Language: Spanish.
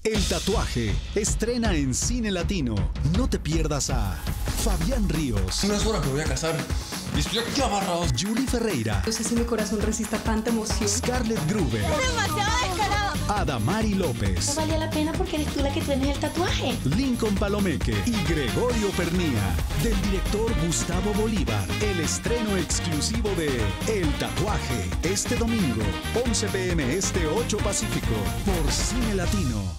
El tatuaje estrena en Cine Latino. No te pierdas a Fabián Ríos. Unas horas me voy a casar. Y estoy aquí amarrado. Julie Ferreira. No sé si mi corazón resista tanta emoción. Scarlett Gruber. ¡Demasiado descarado! Adamari López. No valía la pena porque eres tú la que tienes el tatuaje. Lincoln Palomeque y Gregorio Pernía. Del director Gustavo Bolívar. El estreno exclusivo de El Tatuaje. Este domingo, 11 p.m. Este, 8 Pacífico. Por Cine Latino.